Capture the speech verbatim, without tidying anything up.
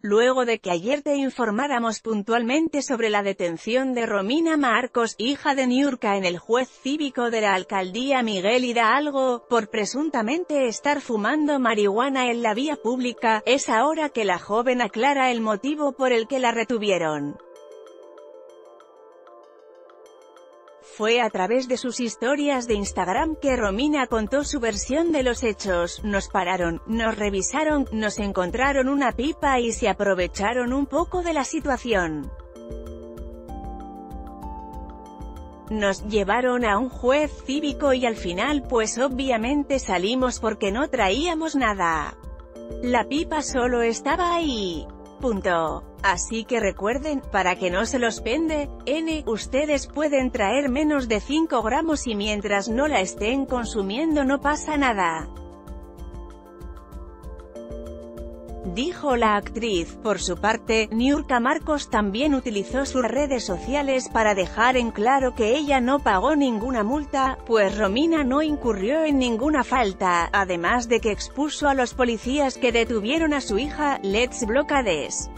Luego de que ayer te informáramos puntualmente sobre la detención de Romina Marcos, hija de Niurka, en el juez cívico de la alcaldía Miguel Hidalgo, por presuntamente estar fumando marihuana en la vía pública, es ahora que la joven aclara el motivo por el que la retuvieron. Fue a través de sus historias de Instagram que Romina contó su versión de los hechos. Nos pararon, nos revisaron, nos encontraron una pipa y se aprovecharon un poco de la situación. Nos llevaron a un juez cívico y al final pues obviamente salimos porque no traíamos nada. La pipa solo estaba ahí. Punto. Así que recuerden, para que no se los pende, N, ustedes pueden traer menos de cinco gramos y mientras no la estén consumiendo no pasa nada, dijo la actriz. Por su parte, Niurka Marcos también utilizó sus redes sociales para dejar en claro que ella no pagó ninguna multa, pues Romina no incurrió en ninguna falta, además de que expuso a los policías que detuvieron a su hija. Let's Blockades.